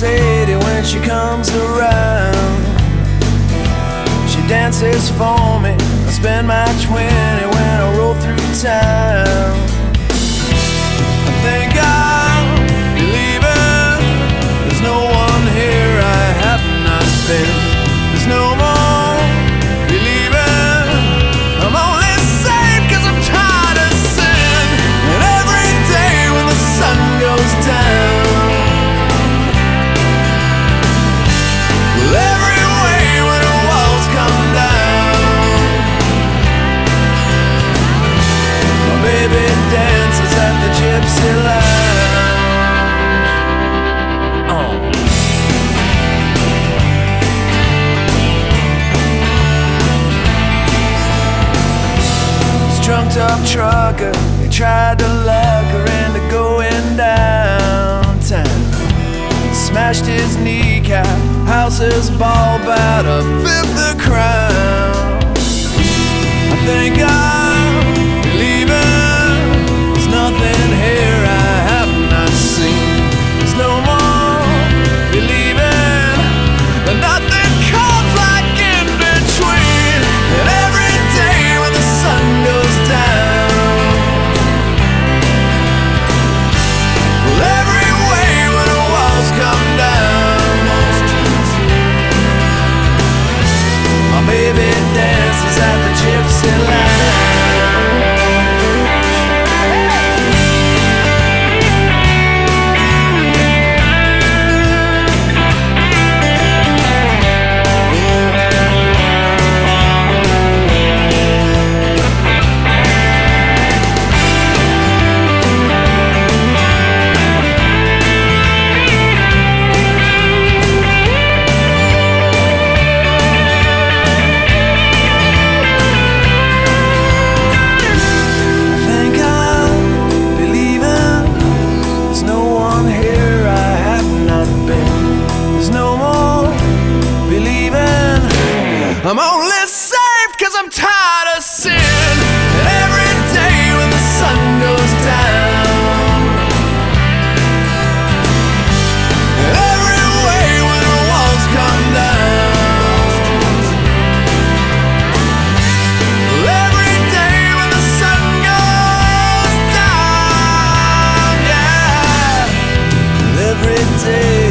Sadie when she comes around. She dances for me, I spend my 20 when I roll through town. I think I'll be leaving, there's no one here I have not been. There's no more believing, I'm only safe cause I'm tired of sin. And every day when the sun goes down, well, every way when the walls come down, my baby dances at the Gypsy Lounge. Trunked up trucker, he tried to lug her into going downtown. Smashed his kneecap, houses ball about a fifth a crown. I think I'm leaving, there's nothing here I have not seen. There's no more believing, and nothing comes like in between. And every day when the sun goes down, well, every way when the walls come down, my baby dances at the Gypsy Lounge. I'm only safe cause I'm tired of sin. And every day when the sun goes down, and every way when the walls come down, well, every day when the sun goes down, yeah, and every day